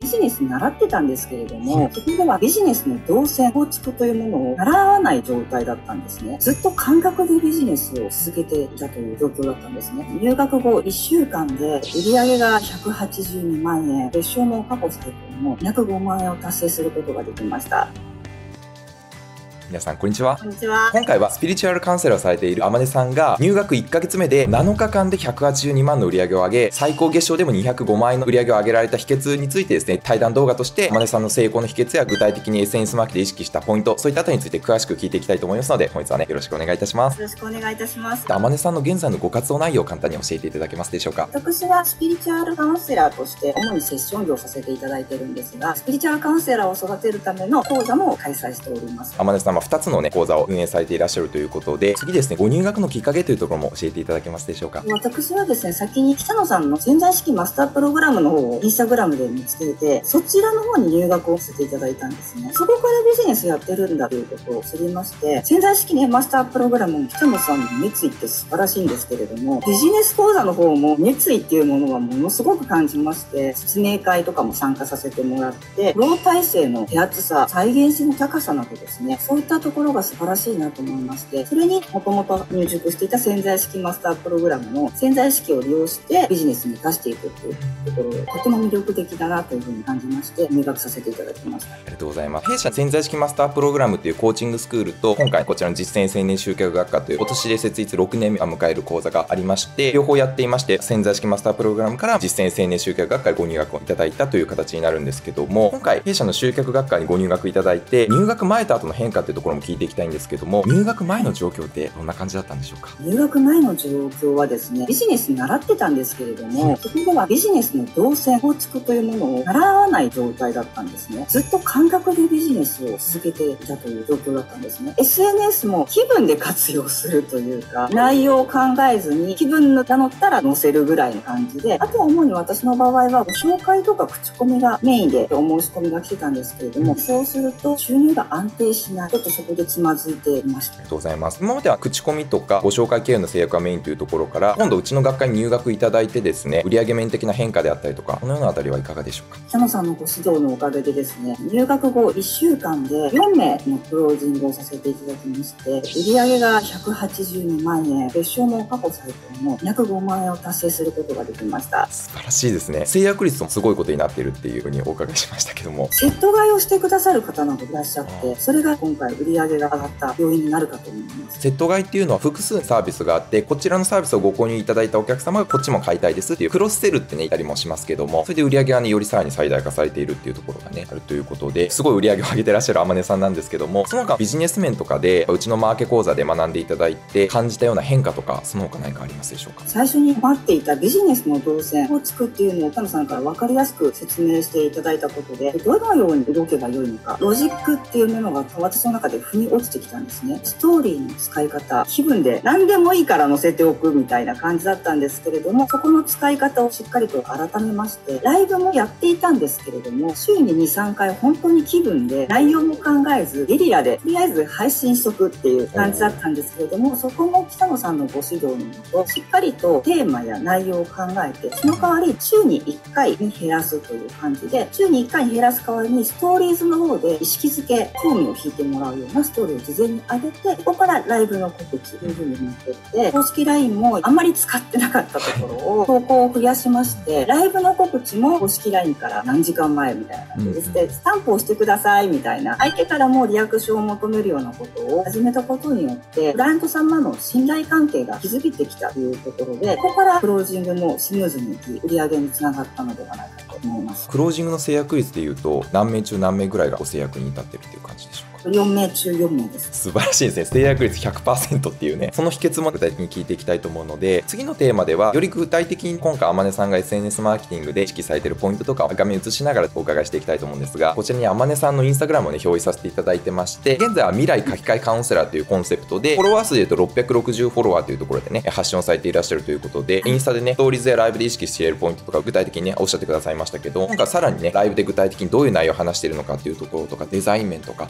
ビジネス習ってたんですけれども、そこではビジネスの動線、構築というものを習わない状態だったんですね。ずっと感覚でビジネスを続けていたという状況だったんですね。入学後1週間で売上が182万円、月賞も過去最高の205万円を達成することができました。 皆さんこんにちは。 こんにちは。 今回はスピリチュアルカウンセラーをされている天音さんが入学1ヶ月目で7日間で182万の売り上げを上げ、最高月賞でも205万円の売り上げを上げられた秘訣についてですね、対談動画として天音さんの成功の秘訣や具体的に SNS マーケで意識したポイント、そういったあたりについて詳しく聞いていきたいと思いますので、本日はねよろしくお願いいたします。 よろしくお願いいたします。 天音さんの現在のご活動内容を簡単に教えていただけますでしょうか。 私はスピリチュアルカウンセラーとして主にセッション業をさせていただいているんですが、スピリチュアルカウンセラーを育てるための講座も開催しております。 天音さんは2つのね講座を運営されていらっしゃるということで、次ですね、ご入学のきっかけというところも教えていただけますでしょうか。 私はですね、先に北野さんの潜在意識マスタープログラムの方をインスタグラムで見つけて、そちらの方に入学をさせていただいたんですね。そこからビジネスやってるんだということを知りまして、潜在意識ねマスタープログラムも北野さんの熱意って素晴らしいんですけれども、ビジネス講座の方も熱意っていうものはものすごく感じまして、説明会とかも参加させてもらって、ロー体制の手厚さ、再現性の高さなどですね、そういったところが素晴らしいなと思いまして、それにもともと入塾していた潜在意識マスタープログラムの潜在意識を利用してビジネスに生かしていくっていうところをとても魅力的だなというふうに感じまして、入学させていただきました。 ありがとうございます。弊社潜在意識マスタープログラムというコーチングスクールと、今回こちらの実践青年集客学科という今年で設立6年目を迎える講座がありまして、両方やっていまして、潜在意識マスタープログラムから実践青年集客学科にご入学をいただいたという形になるんですけども、今回弊社の集客学科にご入学いただいて、入学前と後の変化というところも聞いていきたいんですけども、入学前の状況ってどんな感じだったんでしょうか。 入学前の状況はですね、ビジネス習ってたんですけれども、そこではビジネスの動線、構築というものを習わない状態だったんですね。ずっと感覚でビジネスを続けていたという状況だったんですね。SNS も気分で活用するというか、内容を考えずに気分が乗ったら載せるぐらいの感じで、あとは主に私の場合はご紹介とか口コミがメインでお申し込みが来てたんですけれども、そうすると収入が安定しない。ちょっとそこでつまずいていました。 ありがとうございます。今までは口コミとかご紹介経由の制約がメインというところから、今度うちの学科に入学いただいてですね、売上面的な変化であったりとか、このようなあたりはいかがでしょうか。 北野さんのご指導のおかげでですね、入学後1週間で4名のクロージングをさせていただきまして、売上が182万円、月賞も過去最高の205万円を達成することができました。 素晴らしいですね。制約率もすごいことになっているっていうふうにお伺いしましたけども、 セット買いをしてくださる方などいらっしゃって、それが今回売上が上がった要因になるかと思います。 セット買いっていうのは複数サービスがあって、こちらのサービスをご購入いただいたお客様がこっちも買いたいですっていうクロスセルってねいたりもしますけども、それで売上がねよりさらに最大化されているっていうところがねあるということで、すごい売上を上げてらっしゃる天音さんなんですけども、その他ビジネス面とかでうちのマーケ講座で学んでいただいて感じたような変化とか、その他何かありますでしょうか。 最初に待っていたビジネスの動線を作っていうのを北野さんから分かりやすく説明していただいたことで、どのように動けばよいのか、ロジックっていうものが私の中で腑に落ちてきたんですね。ストーリーの使い方、気分で何でもいいから載せておくみたいな感じだったんですけれども、そこの使い方をしっかりと改めまして、ライブもやっていたんですけれども、週に 2,3 回本当に気分で内容も考えずゲリラでとりあえず配信しとくっていう感じだったんですけれども、そこも北野さんのご指導のもとしっかりとテーマや内容を考えて、その代わり週に1回に減らすという感じで、週に1回に減らす代わりにストーリーズの方で意識づけ、興味を引いてもらうようなストーリーを事前に上げて、ここからライブの告知というふうに持っていって、公式 LINE もあんまり使ってなかったところを投稿を増やしまして、ライブの告知も公式 LINE から何時間前みたいな感じで、スタンプをしてくださいみたいな、相手からもリアクションを求めるようなことを始めたことによって、クライアント様の信頼関係が築けてきたというところで、ここからクロージングもスムーズにいき、売り上げにつながったのではないかと思います。 クロージングの制約率でいうと何名中何名ぐらいがご制約に至ってるっていう感じでしょうか。 4名中4名です。 素晴らしいですね。制約率 100% っていうね、その秘訣も具体的に聞いていきたいと思うので、次のテーマではより具体的に今回天音さんが SNS マーケティングで意識されているポイントとかを画面映しながらお伺いしていきたいと思うんですが、こちらに天音さんのインスタグラムをね表示させていただいてまして、現在は未来書き換えカウンセラーというコンセプトで、フォロワー数で言うと660フォロワーというところでね発信をされていらっしゃるということで、インスタでねストーリーズやライブで意識しているポイントとか具体的にねおっしゃってくださいましたけど、今回さらにねライブで具体的にどういう内容を話しているのかっていうところとか、デザイン面とか、あとはそのプ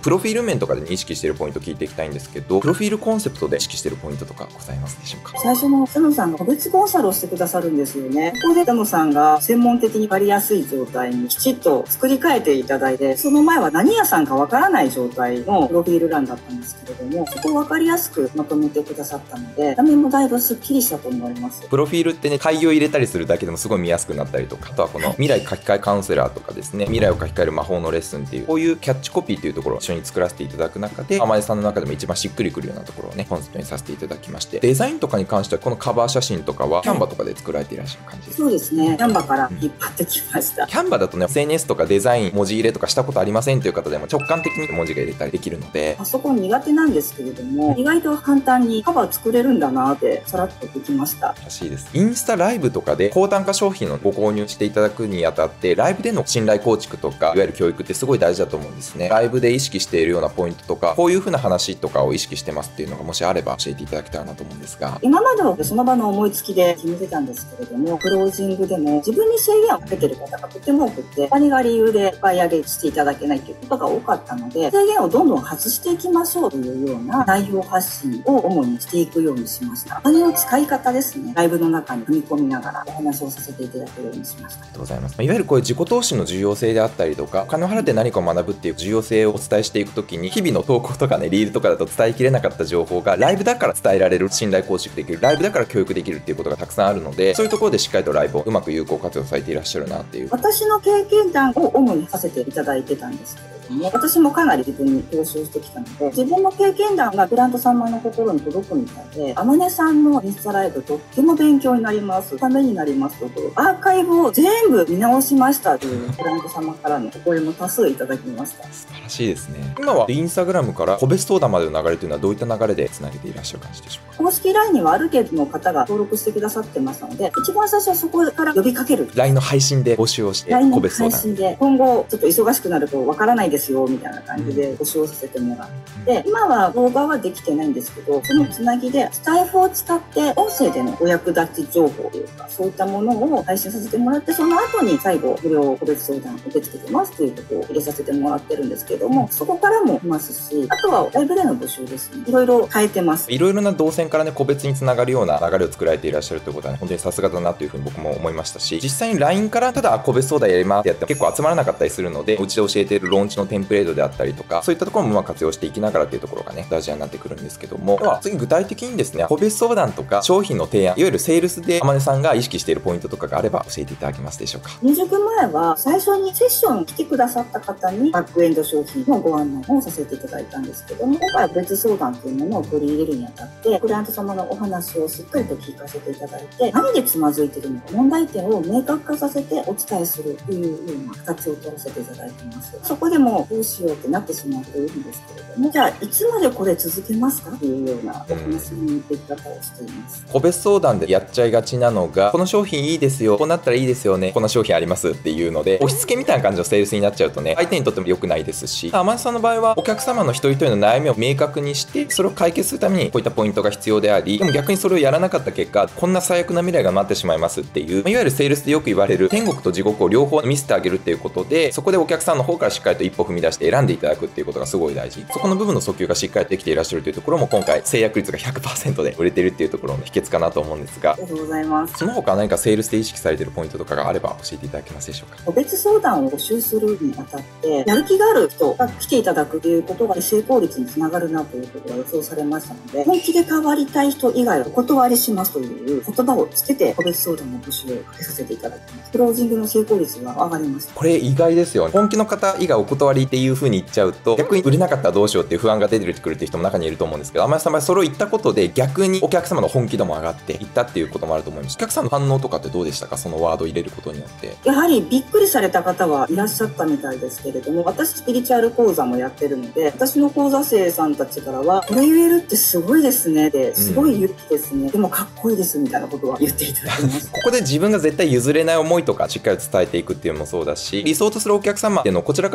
プロフィール面とかで意識しているポイント聞いていきたいんですけど、プロフィールコンセプトで意識しているポイントとかございますでしょうか？ 最初の佐野さんが個別コンサルをしてくださるんですよね。ここで佐野さんが専門的に分かりやすい状態にきちっと作り変えていただいて、その前は何屋さんかわからない状態のプロフィール欄だったんですけれども、そこを分かりやすくまとめてくださったので、画面もだいぶスッキリしたと思います。 プロフィールってね、開業入れたりするだけでもすごい見やすくなったりとか、あとはこの未来書き換えカウンセラーとかですね、未来を書き換える魔法のレッスンっていう、こういうキャッチコピーっていうところを一緒に作らせていただく中で、天江さんの中でも一番しっくりくるようなところをね、コンセプトにさせていただきまして、デザインとかに関してはこのカバー写真とかはキャンバとかで作られていらっしゃる感じですか？ そうですね。キャンバから引っ張ってきました。 キャンバだとね、SNS とかデザイン、文字入れとかしたことありませんという方でも直感的に文字が入れたりできるので、 パソコン苦手なんですけれども、意外と簡単にカバー作れるんだなってさらっとできました。 らしいです。インスタライブとかで高単価商品をご購入していただくにあたって、ライブでの信頼構築とか、いわゆる教育ってすごい大事だと思うんですね。ライブで意識しているようなポイントとか、こういう風な話とかを意識してますっていうのがもしあれば教えていただけたらなと思うんですが。 今まではその場の思いつきで決めてたんですけれども、クロージングでも自分に制限をかけてる方がとても多くて、何が理由でお買い上げしていただけないということが多かったので、制限をどんどん外していきましょうというような内容発信を主にしていくようにしました。お金の使い方ですね。ライブの中に踏み込みながらお話をさせていただけるようにしました。 ありがとうございます。いわゆるこういう自己投資の重要性であったりとか、お金を払って何かを学ぶっていう重要性をお伝えしていくときに、日々の投稿とかね、リールとかだと伝えきれなかった情報が、ライブだから伝えられる、信頼構築できる、ライブだから教育できるっていうことがたくさんあるので、そういうところでしっかりとライブをうまく有効活用されていらっしゃるなっていう。 私の経験談を主にさせていただいてたんですけれども、私もかなり自分に投資をしてきたので、自分の経験談がクライアント様の心に届くみたいで、天音さんのインスタライブとっても勉強になります、ためになりますと、アーカイブを全部見直しましたというクライアント様からのお声も多数いただきました。 素晴らしいですね。今はインスタグラムから個別相談までの流れというのはどういった流れでつなげていらっしゃる感じでしょうか？ 公式 LINE にはある程度の方が登録してくださってますので、一番最初はそこから呼びかける。 LINE の配信で募集をして、個別相談。 配信で、今後ちょっと忙しくなるとわからないですよみたいな感じで募集をさせてもらって、今は動画はできてないんですけど、そのつなぎでスタイフを使って音声でのお役立ち情報というか、そういったものを配信させてもらって、その後に最後無料個別相談を受け付けてますということを入れさせてもらってるんですけども、そこからもいますし、あとはライブでの募集ですね。いろいろ変えてます。 いろいろな動線からね、個別につながるような流れを作られていらっしゃるということはね、本当にさすがだなというふうに僕も思いましたし、実際に LINE からただ個別相談やりますってやっても結構集まらなかったりするので、うちで教えているローンチのテンプレートであったりとか、そういったところもうまく活用していきながらっていうところがね、大事になってくるんですけども、では次具体的にですね、個別相談とか商品の提案、いわゆるセールスで天音さんが意識しているポイントとかがあれば教えていただけますでしょうか？ 入塾前は最初にセッションに来てくださった方にバックエンド商品のご案内をさせていただいたんですけども、今回は別相談というものを取り入れるにあたって、クライアント様のお話をしっかりと聞かせていただいて、何でつまずいているのか、問題点を明確化させてお伝えするというような形を取らせていただいています。そこでもどうしようってなってしまうというんですけれども、じゃあいつまでこれ続けますかというようなお話の持っていき方をしています。 個別相談でやっちゃいがちなのが、この商品いいですよ、こうなったらいいですよね、こんな商品ありますっていうので、押し付けみたいな感じのセールスになっちゃうとね、相手にとっても良くないですし、天音さんの場合はお客様の一人一人の悩みを明確にして、それを解決するためにこういったポイントが必要であり、でも逆にそれをやらなかった結果、こんな最悪な未来が待ってしまいますっていう、いわゆるセールスでよく言われる天国と地獄を両方見せてあげるっていうことで、そこでお客さんの方からしっかりと一歩踏み出して選んでいただくっていうことがすごい大事。そこの部分の訴求がしっかりできていらっしゃるというところも、今回制約率が 100% で売れてるっていうところの秘訣かなと思うんですが、 ありがとうございます。 その他何かセールスで意識されているポイントとかがあれば教えていただけますでしょうか？ 個別相談を募集するにあたって、やる気がある人が来ていただくということが成功率につながるなということが予想されましたので、本気で変わりたい人以外はお断りしますという言葉をつけて個別相談の募集をかけさせていただきます。クロージングの成功率が上がりました。 これ意外ですよね。本気の方以外お断りっていう風に言っちゃうと、逆に売れなかったらどうしようっていう不安が出てくるっていう人も中にいると思うんですけど、天音さんはそれを言ったことで逆にお客様の本気度も上がっていったっていうこともあると思います。お客さんの反応とかってどうでしたか？そのワードを入れることによって。 やはりびっくりされた方はいらっしゃったみたいですけれども、私スピリチュアル講座もやってるので、私の講座生さんたちからは、これ言えるってすごいですねって、すごい勇気ですね、でもかっこいいですみたいなことは言っていただきました。 ここで自分が絶対譲れない思いとかしっかり伝えていくっていうのもそうだし、理想とするお客様っていうのをこちらからも選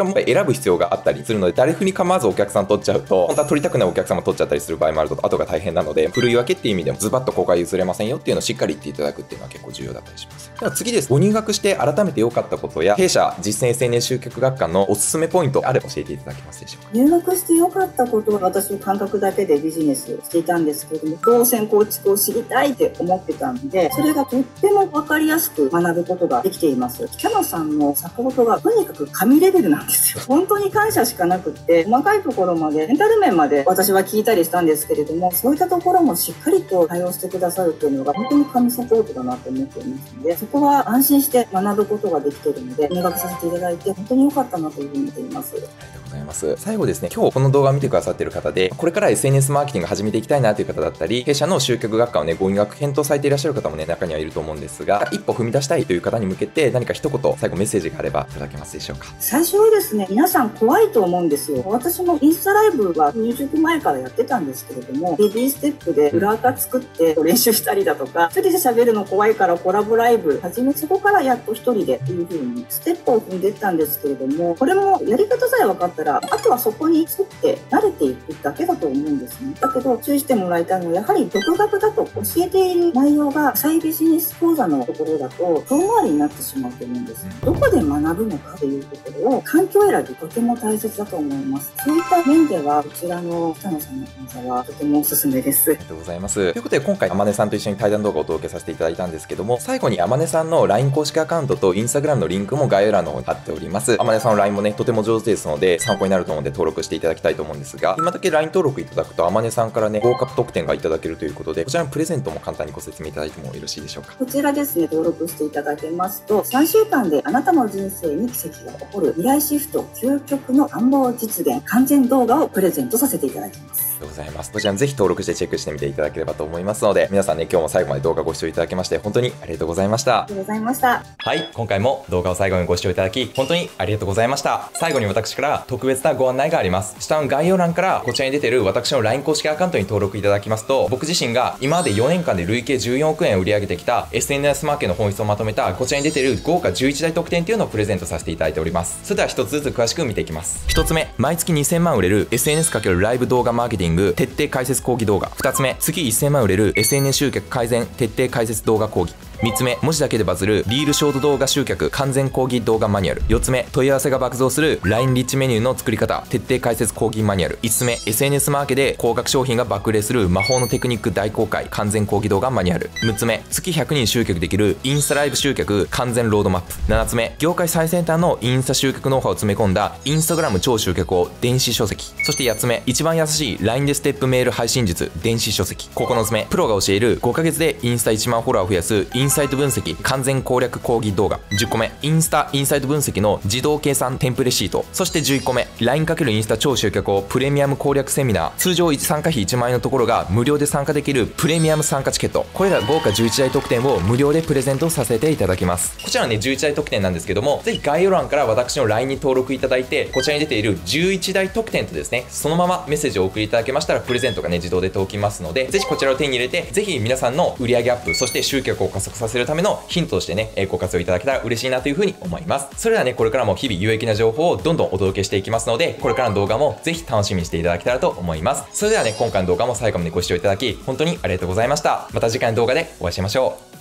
選ぶ必要があったりするので、誰風に構わずお客さん取っちゃうと、本当は取りたくないお客様取っちゃったりする場合もあると後が大変なので、ふるい分けっていう意味でもズバッとここは譲れませんよっていうのをしっかり言っていただくっていうのは結構重要だったりします。では次です。ご入学して改めて良かったことや、弊社実践 SNS 集客学科のおすすめポイントあれば教えていただけますでしょうか。 入学して良かったことは、私の感覚だけでビジネスしていたんですけれども、動線構築を知りたいって思ってたんで、それがとっても分かりやすく学ぶことができています。キャノさんのサポートがとにかく神レベルなんですよ。本当に感謝しかなくって、細かいところまで、メンタル面まで私は聞いたりしたんですけれども、そういったところもしっかりと対応してくださるというのが本当に神サポートだなと思っていますので、そこは安心して学ぶことができているので、入学させていただいて本当に良かったなというふうに見ています。 最後ですね、今日この動画を見てくださっている方で、これから SNS マーケティング始めていきたいなという方だったり、弊社の集客学科をね、ご入学検討されていらっしゃる方もね、中にはいると思うんですが、一歩踏み出したいという方に向けて、何か一言、最後メッセージがあればいただけますでしょうか。 最初はですね、皆さん怖いと思うんですよ。私もインスタライブは入塾前からやってたんですけれども、ベビーステップで裏垢作って練習したりだとか、一人で喋るの怖いからコラボライブ始め、そこからやっと一人でっていう風にステップを踏んでいったんですけれども、これもやり方さえ分かったら、あとはそこに沿って慣れていくだけだと思うんですね。だけど注意してもらいたいのは、やはり独学だと教えている内容が再ビジネス講座のところだと遠回りになってしまうと思うんです。どこで学ぶのかというところを、環境選びとても大切だと思います。そういった面ではこちらの北野さんの講座はとてもおすすめです。 ありがとうございます。ということで今回天音さんと一緒に対談動画をお届けさせていただいたんですけども、最後に天音さんの LINE 公式アカウントと Instagram のリンクも概要欄の方に貼っております。天音さんの LINE もね、とても上手ですので参考になると思うので登録していただきたいと思うんですが、今だけ LINE 登録いただくと天音さんからね、合格特典がいただけるということで、こちらのプレゼントも簡単にご説明いただいてもよろしいでしょうか。 こちらですね、登録していただけますと、3週間であなたの人生に奇跡が起こる未来シフト究極の願望実現完全動画をプレゼントさせていただきます。 ありがとうございます。こちらぜひ登録してチェックしてみていただければと思いますので、皆さんね、今日も最後まで動画ご視聴いただきまして本当にありがとうございました。 ありがとうございました。 はい、今回も動画を最後にご視聴いただき本当にありがとうございました。最後に私から特別なご案内があります。下の概要欄からこちらに出ている私の LINE 公式アカウントに登録いただきますと、僕自身が今まで4年間で累計14億円売り上げてきた SNS マーケの本質をまとめたこちらに出ている豪華11大特典というのをプレゼントさせていただいております。それでは一つずつ詳しく見ていきます。1つ目、毎月2000万売れる SNS× ライブ動画マーケティング徹底解説講義動画。2つ目、月1000万売れる SNS 集客改善徹底解説動画講義。3つ目、文字だけでバズるリールショート動画集客完全講義動画マニュアル。4つ目、問い合わせが爆増する LINE リッチメニューの作り方徹底解説講義マニュアル。5つ目、SNS マーケで高額商品が爆売れする魔法のテクニック大公開完全講義動画マニュアル。6つ目、月100人集客できるインスタライブ集客完全ロードマップ。7つ目、業界最先端のインスタ集客ノウハウを詰め込んだインスタグラム超集客を電子書籍。そして8つ目、一番優しい LINE でステップメール配信術電子書籍。9つ目、プロが教える5ヶ月でインスタ1万フォロワーを増やすインサイト分析完全攻略講義動画。10個目、インスタインサイト分析の自動計算テンプレシート。そして11個目、 LINE× インスタ超集客をプレミアム攻略セミナー。通常参加費1万円のところが無料で参加できるプレミアム参加チケット。これら豪華11大特典を無料でプレゼントさせていただきます。こちらはね11大特典なんですけども、ぜひ概要欄から私の LINE に登録いただいて、こちらに出ている11大特典とですね、そのままメッセージをお送りいただけましたらプレゼントがね自動で届きますので、ぜひこちらを手に入れて、ぜひ皆さんの売上アップそして集客を加速させるためのヒントとしてねご活用いただけたら嬉しいなというふうに思います。それではね、これからも日々有益な情報をどんどんお届けしていきますので、これからの動画もぜひ楽しみにしていただけたらと思います。それではね、今回の動画も最後までご視聴いただき本当にありがとうございました。また次回の動画でお会いしましょう。